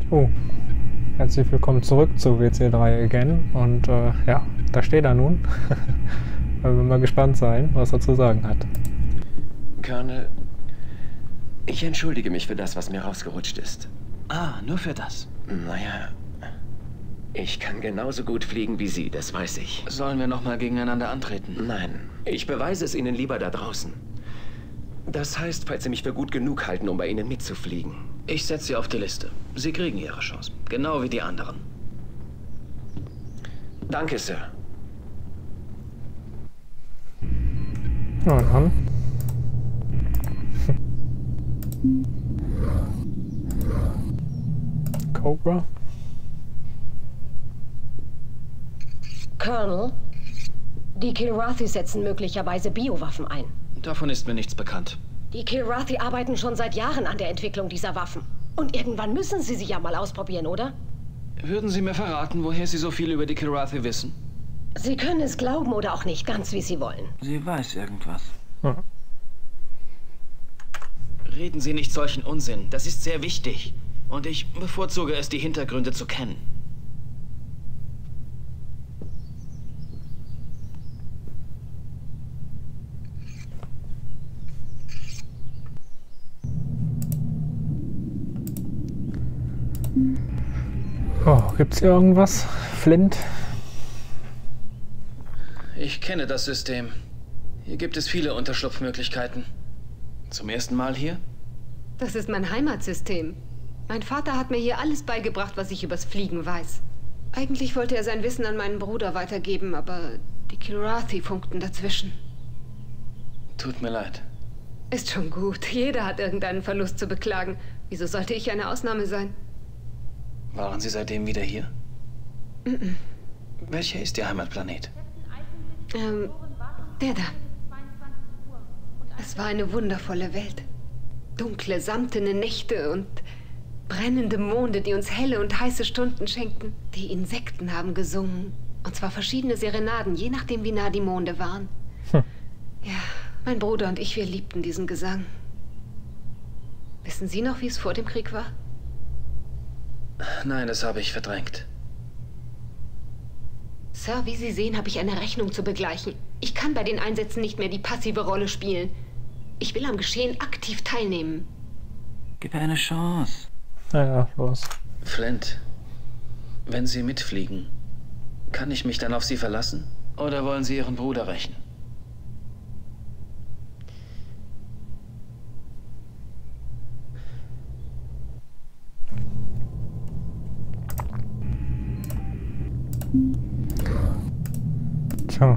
Oh, herzlich willkommen zurück zu WC3 Again. Und ja, da steht er nun. Wir mal gespannt sein, was er zu sagen hat. Colonel, ich entschuldige mich für das, was mir rausgerutscht ist. Ah, nur für das. Naja, ich kann genauso gut fliegen wie Sie, das weiß ich. Sollen wir nochmal gegeneinander antreten? Nein, ich beweise es Ihnen lieber da draußen. Das heißt, falls Sie mich für gut genug halten, um bei Ihnen mitzufliegen. Ich setze Sie auf die Liste. Sie kriegen Ihre Chance. Genau wie die anderen. Danke, Sir. Ja, dann. Cobra. Colonel, die Kilrathi setzen möglicherweise Biowaffen ein. Davon ist mir nichts bekannt. Die Kilrathi arbeiten schon seit Jahren an der Entwicklung dieser Waffen. Und irgendwann müssen sie sie ja mal ausprobieren, oder? Würden Sie mir verraten, woher Sie so viel über die Kilrathi wissen? Sie können es glauben oder auch nicht, ganz wie Sie wollen. Sie weiß irgendwas. Ja. Reden Sie nicht solchen Unsinn. Das ist sehr wichtig. Und ich bevorzuge es, die Hintergründe zu kennen. Oh, gibt's hier irgendwas? Flint? Ich kenne das System. Hier gibt es viele Unterschlupfmöglichkeiten. Zum ersten Mal hier? Das ist mein Heimatsystem. Mein Vater hat mir hier alles beigebracht, was ich übers Fliegen weiß. Eigentlich wollte er sein Wissen an meinen Bruder weitergeben, aber die Kilrathi funkten dazwischen. Tut mir leid. Ist schon gut. Jeder hat irgendeinen Verlust zu beklagen. Wieso sollte ich eine Ausnahme sein? Waren Sie seitdem wieder hier? Welcher ist Ihr Heimatplanet? Der da. Es war eine wundervolle Welt. Dunkle, samtene Nächte und brennende Monde, die uns helle und heiße Stunden schenkten. Die Insekten haben gesungen. Und zwar verschiedene Serenaden, je nachdem wie nah die Monde waren. Ja, mein Bruder und ich, wir liebten diesen Gesang. Wissen Sie noch, wie es vor dem Krieg war? Nein, das habe ich verdrängt. Sir, wie Sie sehen, habe ich eine Rechnung zu begleichen. Ich kann bei den Einsätzen nicht mehr die passive Rolle spielen. Ich will am Geschehen aktiv teilnehmen. Gib ihr eine Chance. Ja, los. Flint, wenn Sie mitfliegen, kann ich mich dann auf Sie verlassen? Oder wollen Sie Ihren Bruder rächen? Tja.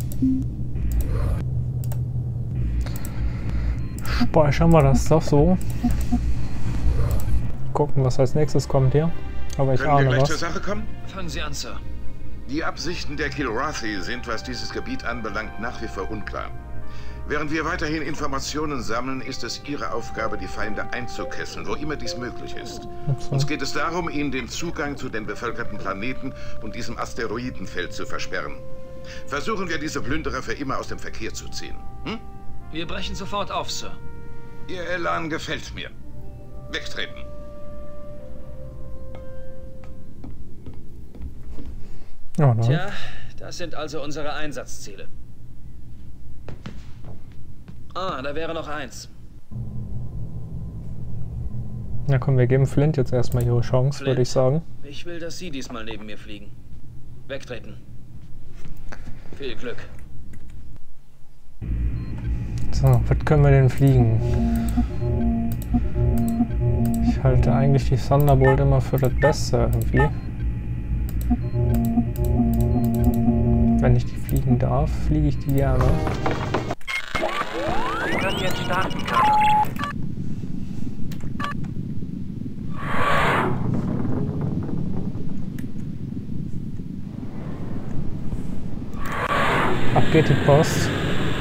Speichern wir das doch so. Gucken, was als nächstes kommt hier. Aber ich Können wir ahne gleich zur was. Sache kommen? Fangen Sie an, Sir. Die Absichten der Kilrathi sind, was dieses Gebiet anbelangt, nach wie vor unklar. Während wir weiterhin Informationen sammeln, ist es Ihre Aufgabe, die Feinde einzukesseln, wo immer dies möglich ist. Uns geht es darum, ihnen den Zugang zu den bevölkerten Planeten und diesem Asteroidenfeld zu versperren. Versuchen wir, diese Plünderer für immer aus dem Verkehr zu ziehen. Hm? Wir brechen sofort auf, Sir. Ihr Elan gefällt mir. Wegtreten. Ja, ne? Tja, das sind also unsere Einsatzziele. Ah, da wäre noch eins. Na komm, wir geben Flint jetzt erstmal ihre Chance, Flint, würde ich sagen. Ich will, dass Sie diesmal neben mir fliegen. Wegtreten. Viel Glück. So, was können wir denn fliegen? Ich halte eigentlich die Thunderbolt immer für das Beste irgendwie. Wenn ich die fliegen darf, fliege ich die gerne. Sie können jetzt starten, Colonel. Ab geht die Post.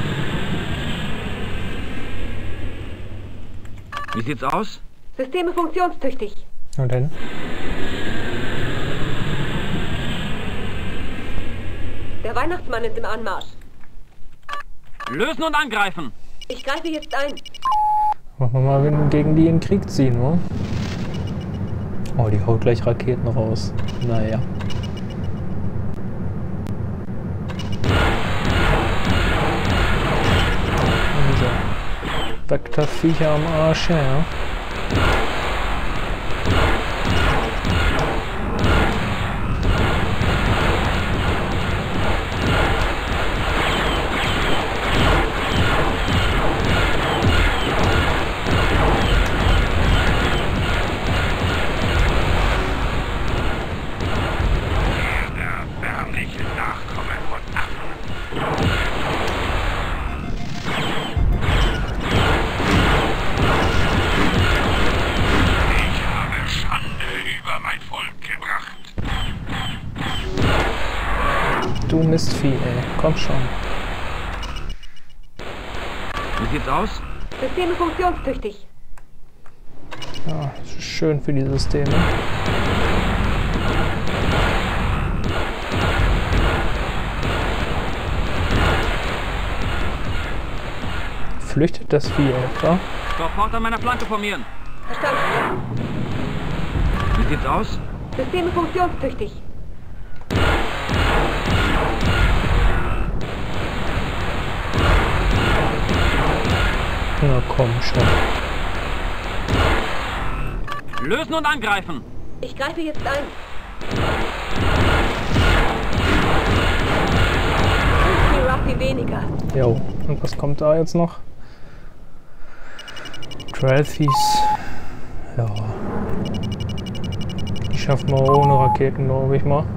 Wie sieht's aus? Systeme funktionstüchtig. Und denn? Der Weihnachtsmann ist im Anmarsch. Lösen und angreifen! Ich greife jetzt ein. Machen wir mal gegen die in den Krieg ziehen, ne? Oh, die haut gleich Raketen raus. Naja. Diese Vektorviecher am Arsch, ja. Du Mistvieh, ey. Komm schon. Wie sieht's aus? Systeme funktionstüchtig. Ja, das ist schön für die Systeme. Flüchtet das Vieh etwa? Sofort an meiner Flanke formieren. Verstanden. Wie sieht's aus? Systeme funktionstüchtig. Na komm schon. Lösen und angreifen. Ich greife jetzt ein. Raffi weniger. Jo, und was kommt da jetzt noch? Trailthies. Ja. Die schaffen wir ohne Raketen, glaube ich mal.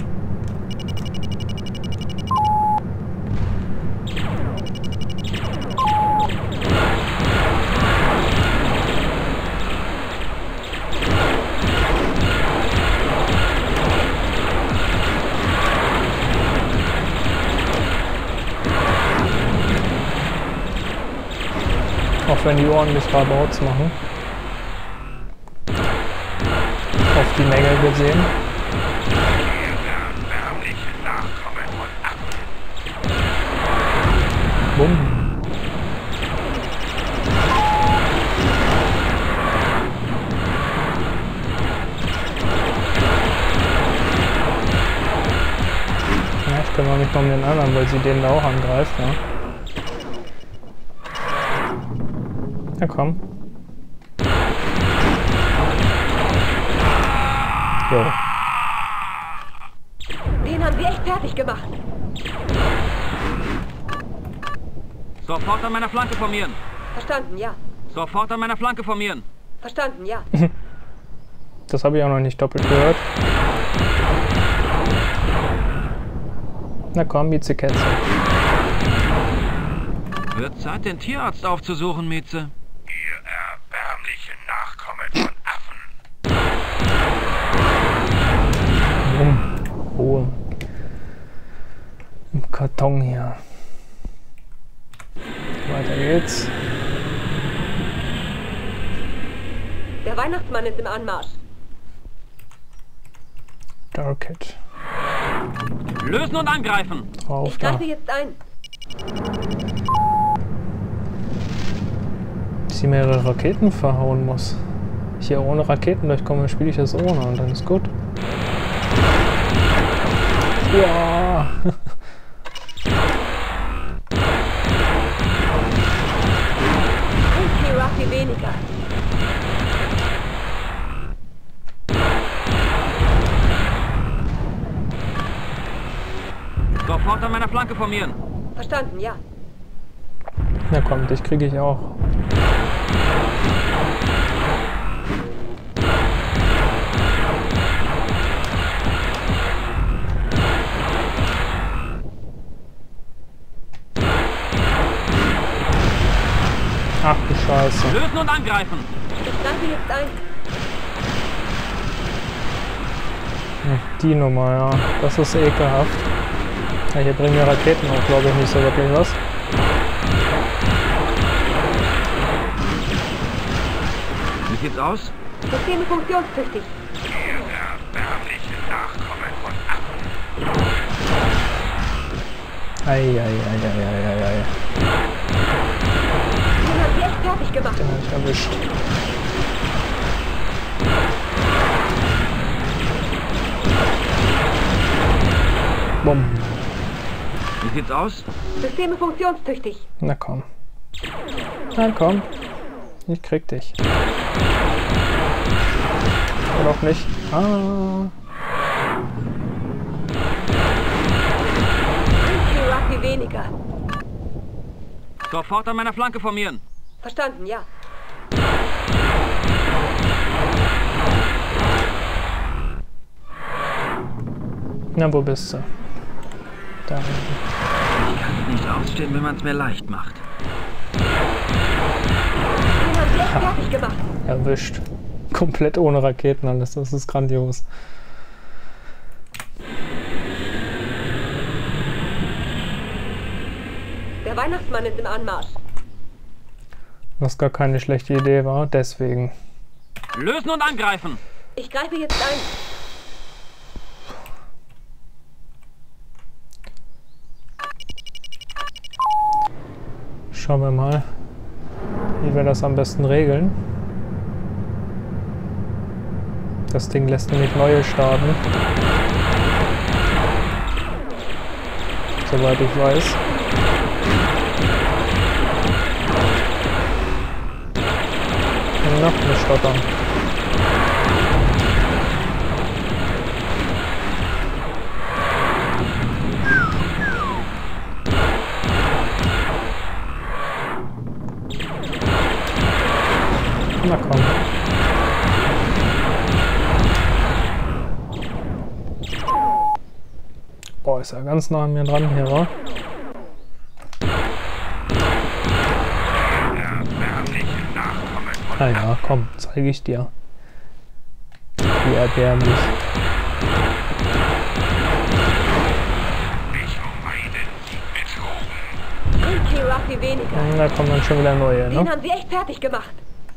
Auch wenn die ordentlich Rabauts machen. Auf die Menge gesehen. Bumm. Ja, ich kümmere mich mal um den anderen, weil sie den da auch angreift, ja. Ja, komm. Jo. Den haben wir echt fertig gemacht. Sofort an meiner Flanke formieren. Verstanden, ja. Sofort an meiner Flanke formieren. Verstanden, ja. Das habe ich auch noch nicht doppelt gehört. Na komm, Mieze-Kätze. Wird Zeit, den Tierarzt aufzusuchen, Mieze. Ihr erbärmlichen Nachkommen von Affen. Ruhe. Im Karton hier. Weiter geht's. Der Weihnachtsmann ist im Anmarsch. Darkhead. Lösen und angreifen. Drauf Ich da. greife jetzt ein. Bis sie mehrere Raketen verhauen muss. Ich hier ohne Raketen durchkomme, spiele ich das ohne und dann ist gut. Ja. Raffi weniger. Sofort an meiner Flanke formieren. Verstanden, ja. Na komm, dich kriege ich auch. Ach du Scheiße. Lösen und angreifen. Ich greife jetzt ein. Die Nummer, ja. Das ist ekelhaft. Ja, hier bringen ja Raketen auch, glaube ich, nicht so wirklich was. Wie sieht's aus? Systeme funktionstüchtig. Ihr erbärmlichen Nachkommen von Affen. Ei. Den haben wir echt fertig gemacht. Den habe ich erwischt. Bumm. Wie sieht's aus? Systeme funktionstüchtig. Na komm. Na komm. Ich krieg dich. Oder auch nicht. Ah. Cherokee weniger. Sofort an meiner Flanke formieren. Verstanden, ja. Na, wo bist du? Da. Ich kann es nicht ausstehen, wenn man es mir leicht macht. Den haben sie echt fertig gemacht. Erwischt. Komplett ohne Raketen alles. Das ist grandios. Der Weihnachtsmann ist im Anmarsch. Was gar keine schlechte Idee war, deswegen. Lösen und angreifen! Ich greife jetzt ein. Schauen wir mal, wie wir das am besten regeln. Das Ding lässt nämlich neue starten. Soweit ich weiß. Noch nicht stottern. Na komm. Boah, ist ja ganz nah an mir dran hier, wa? Ah ja, komm, zeige ich dir. Wie erbärmlich. Ein Cherokee weniger. Da kommen dann schon wieder neue, Den ne? haben sie echt fertig gemacht.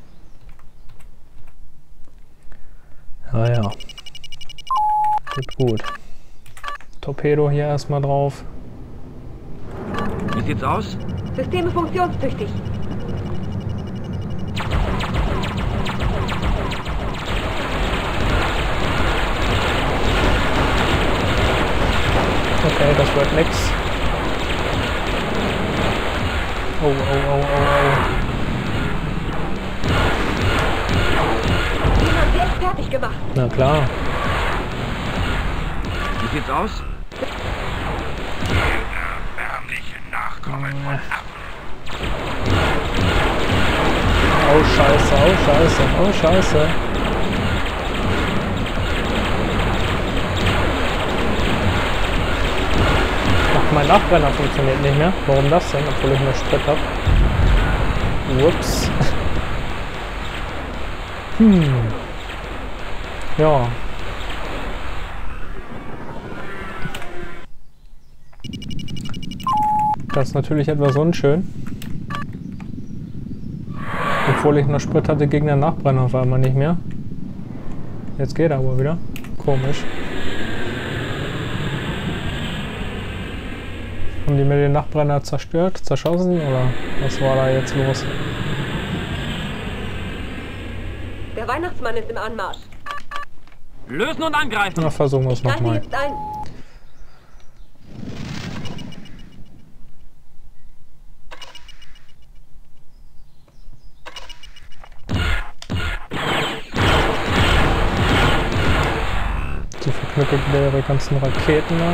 Ja, ja. Gut, gut. Torpedo hier erstmal drauf. Wie sieht's aus? Systeme funktionstüchtig. Okay, das wird nix. Oh, oh, oh, oh, oh. Den haben sie echt fertig gemacht. Na klar. Wie sieht's aus? Oh Scheiße, oh Scheiße, oh Scheiße. Ach, mein Nachbrenner funktioniert nicht mehr. Warum das denn? Obwohl ich mehr Sprit habe. Ups. Ja. Das ist natürlich etwas unschön. Obwohl ich noch Sprit hatte, gegen den Nachbrenner auf einmal nicht mehr. Jetzt geht er aber wieder. Komisch. Haben die mir den Nachbrenner zerstört, zerschossen oder was war da jetzt los? Der Weihnachtsmann ist im Anmarsch. Lösen und angreifen! Na, versuchen wir es Ich greife nochmal. jetzt ein. Die verknüppelt wieder ihre ganzen Raketen da.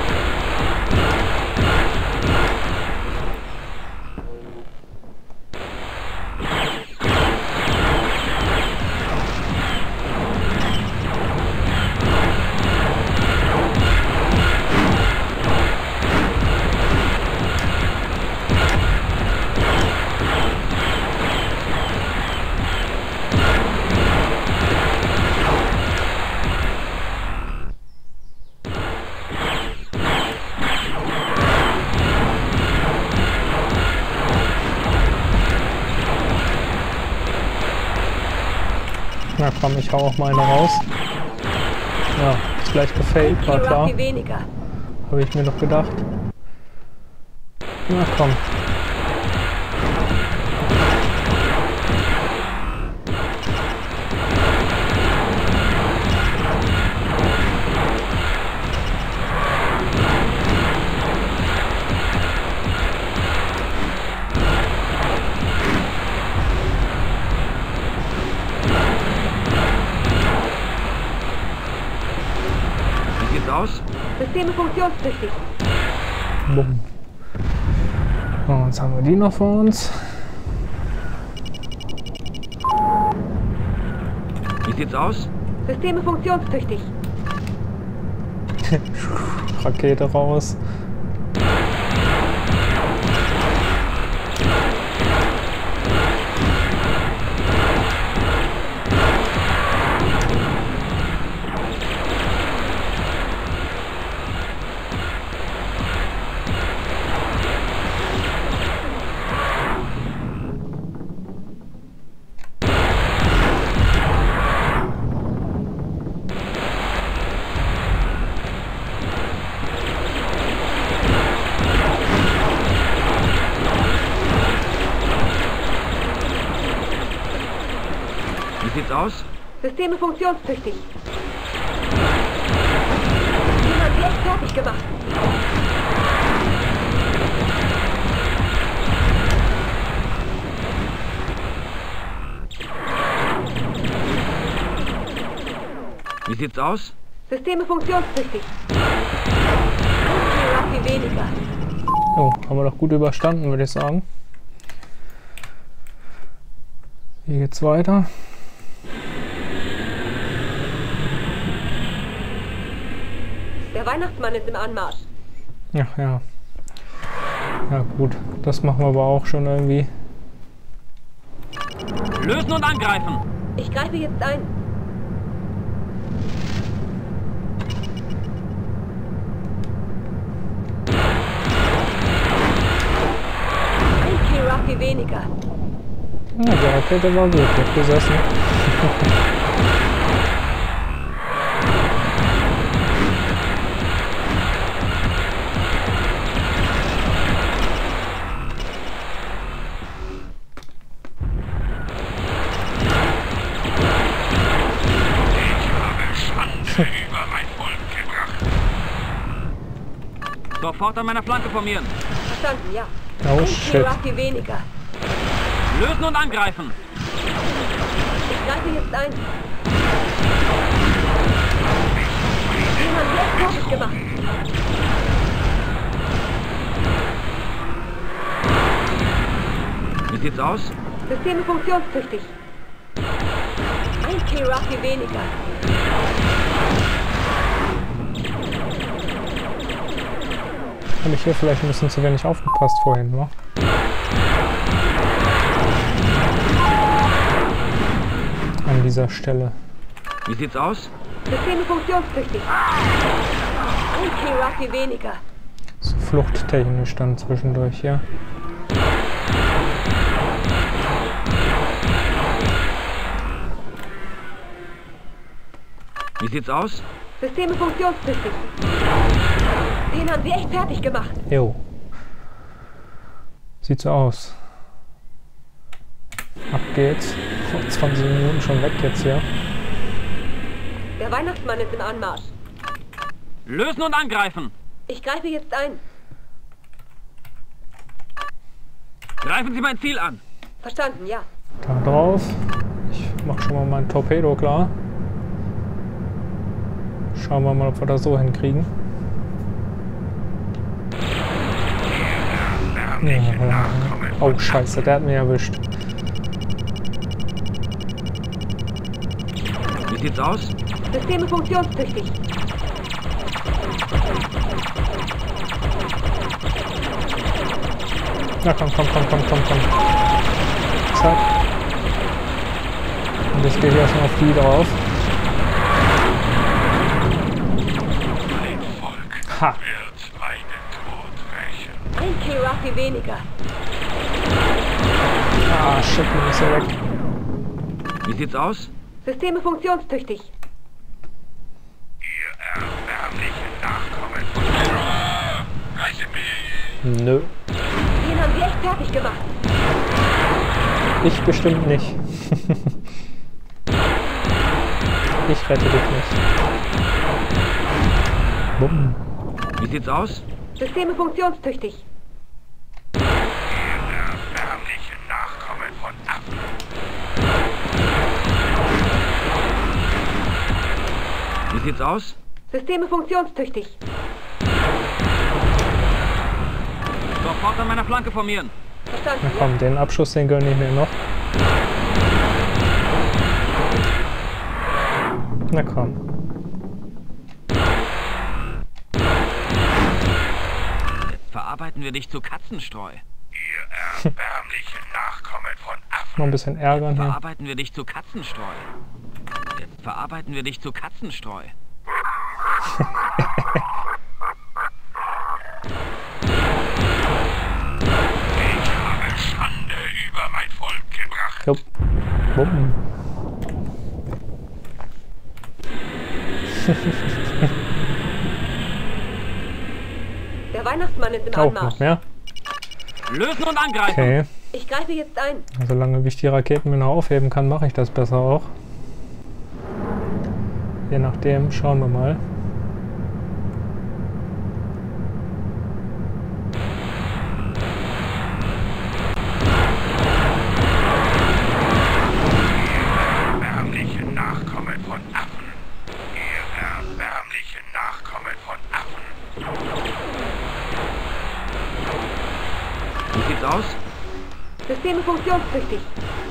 Na komm, ich hau auch mal eine raus. Ja, ist gleich gefailt, war klar. Cherokee weniger. Habe ich mir doch gedacht. Na komm. sieht's aus? Systeme funktionstüchtig. Bumm. So, jetzt haben wir die noch vor uns. Wie sieht's aus? Systeme funktionstüchtig. Rakete raus. Wie sieht's aus? Systeme funktionstüchtig. Jemand wird fertig gemacht. Wie sieht's aus? Systeme funktionstüchtig. Viel weniger. Jo, haben wir doch gut überstanden, würde ich sagen. Hier geht's weiter. Der Weihnachtsmann ist im Anmarsch. Ja, ja. Ja gut, das machen wir aber auch schon irgendwie. Lösen und angreifen! Ich greife jetzt ein. Ein Kiraki weniger. Ja, die Rakete war gut, hat gesessen. Über mein Volk gebracht. Sofort an meiner Flanke formieren! Verstanden, ja. Oh Ein shit. Kiraki weniger. Lösen und angreifen! Ich greife jetzt ein. Jemand wird fertig gemacht. Wie sieht's aus? Systeme funktionstüchtig. Ein Kiraki weniger. Habe ich hier vielleicht ein bisschen zu wenig aufgepasst vorhin, wa? An dieser Stelle. Wie sieht's aus? Systeme funktionstüchtig. Ein Kiraki weniger. So fluchttechnisch dann zwischendurch, ja. Wie sieht's aus? Systeme funktionstüchtig. Den haben wir echt fertig gemacht. Jo. Sieht so aus. Ab geht's. Vor 20 Minuten schon weg jetzt hier. Der Weihnachtsmann ist im Anmarsch. Lösen und angreifen! Ich greife jetzt ein. Greifen Sie mein Ziel an! Verstanden, ja. Da drauf. Ich mach schon mal mein Torpedo klar. Schauen wir mal, ob wir das so hinkriegen. Ja. Oh scheiße, der hat mich erwischt. Wie sieht's aus? Systeme funktionstüchtig. Na komm. Zack. Und jetzt gehe ich erstmal auf die drauf. Mein Volk Ha. wird meinen Tod rächen. Ein Kiraki weniger. Ah, shit, nun ist er weg. Wie sieht's aus? Systeme funktionstüchtig. Ihr erbärmlichen Nachkommen von Reiche mich. Nö. Den haben wir echt fertig gemacht. Ich bestimmt nicht. Ich rette dich nicht. Bumm. Wie sieht's aus? Systeme funktionstüchtig. Ihr erbärmlichen Nachkommen von Affen. Wie sieht's aus? Systeme funktionstüchtig. Sofort an meiner Flanke formieren. Verstanden. Na komm, den Abschuss, den gönne ich mir noch. Na komm. Verarbeiten wir dich zu Katzenstreu. Ihr erbärmlichen Nachkommen von Affen. Noch ein bisschen ärgern hier. Verarbeiten wir dich zu Katzenstreu. Verarbeiten wir dich zu Katzenstreu. Ich habe Schande über mein Volk gebracht. Jupp. Bumm. Der Weihnachtsmann ist im Auch Anmarsch. noch mehr. Lösen und angreifen. Okay. Ich greife jetzt ein. Solange ich die Raketen mir noch aufheben kann, mache ich das besser auch. Je nachdem, schauen wir mal. Erbärmliche Nachkommen von Affen. Ihr erbärmliche Nachkommen von Affen. Wie sieht's aus? Systeme funktionstüchtig.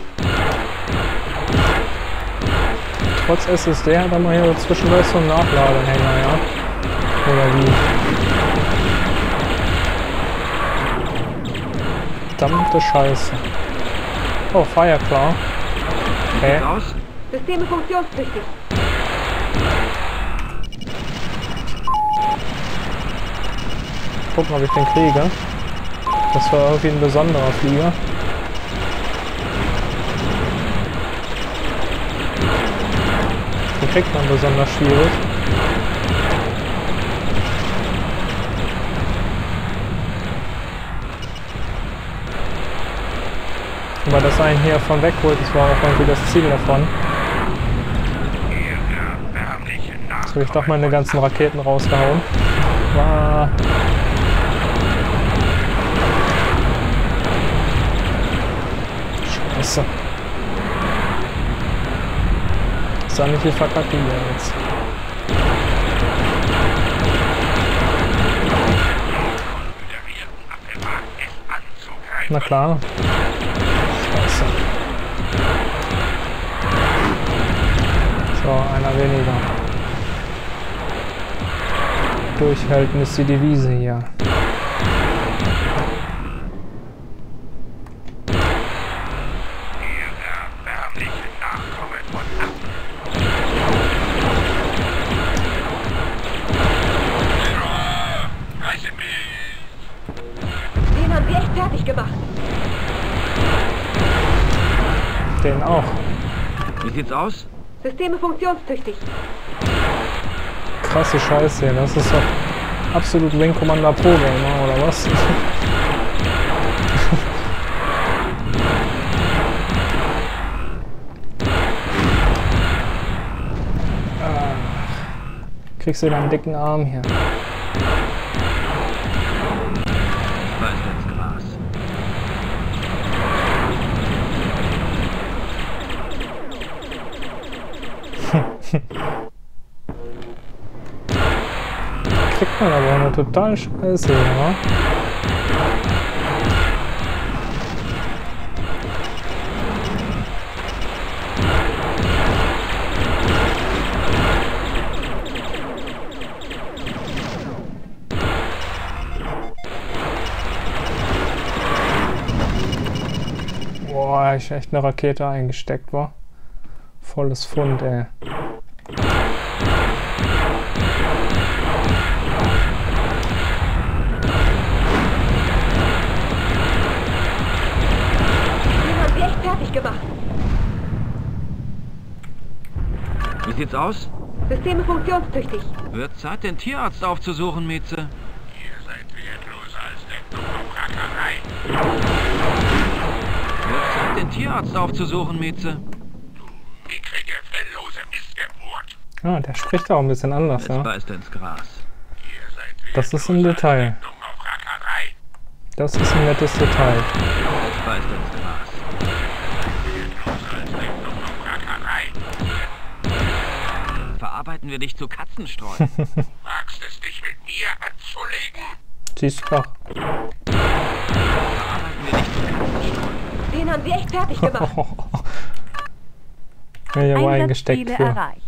Trotz SSD hat er mal hier zwischendurch so einen Nachladehänger, ja? Oder wie? Verdammte Scheiße. Oh, Fire klar. Okay. Sieht's aus? Systeme funktionstüchtig. Gucken, ob ich den kriege. Das war irgendwie ein besonderer Flieger. Den kriegt man besonders schwierig. Aber das einen hier von wegholt, das war auch irgendwie das Ziel davon. Jetzt habe ich doch meine ganzen Raketen rausgehauen. War Scheiße. Sanity verkackt die ja jetzt. Na klar. Scheiße. So, einer weniger. Durchhalten ist die Devise hier. Den haben wir echt fertig gemacht. Den auch. Wie sieht's aus? Systeme funktionstüchtig. Krasse Scheiße hier. Das ist doch absolut Wing Commander Pro Gamer, oder was? Kriegst du deinen dicken Arm hier. Da ist ins Gras. Kriegt man aber eine total Scheiße, ja? Boah, ich echt eine Rakete eingesteckt war. Volles Pfund, ey. Den haben wir echt fertig gemacht. Wie sieht's aus? Systeme funktionstüchtig. Wird Zeit, den Tierarzt aufzusuchen, Mieze. Ihr seid wertloser als der Dummrackerei. Wird Zeit, den Tierarzt aufzusuchen, Mieze. Mickrige, felllose Missgeburt. Ah, der spricht auch ein bisschen anders, Jetzt ja? beißt er ins Gras. Ihr seid Das ist ein wertloser als Detail. der Dummrackerei. Das ist ein nettes Detail. Jetzt beißt er ins Gras. Wertloser als der Dummrackerei. verarbeiten wir dich zu Katzenstreu. Wagst es dich mit mir anzulegen? Siehst du doch. Verarbeiten wir dich zu Katzenstreu. Den haben wir echt fertig gemacht. Ja, ich habe eingesteckt für. Erreicht.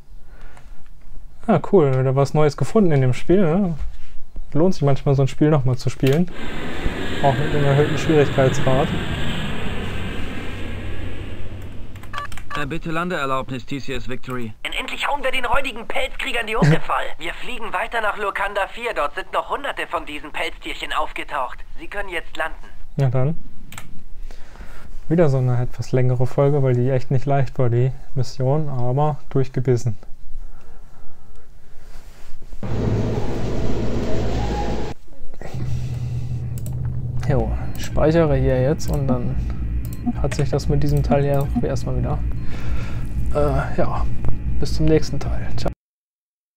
Ah, cool. Wieder was Neues gefunden in dem Spiel. Ne? Lohnt sich manchmal, so ein Spiel nochmal zu spielen. Auch mit einem erhöhten Schwierigkeitsgrad. Bitte Landeerlaubnis, TCS Victory. Endlich hauen wir den räudigen Pelzkriegern die Hucke voll. Wir fliegen weiter nach Lurkanda 4. Dort sind noch hunderte von diesen Pelztierchen aufgetaucht. Sie können jetzt landen. Ja dann. Wieder so eine etwas längere Folge, weil die echt nicht leicht war, die Mission, aber durchgebissen. Jo, ich speichere hier jetzt und dann hat sich das mit diesem Teil ja erstmal wieder. Ja, bis zum nächsten Teil. Ciao.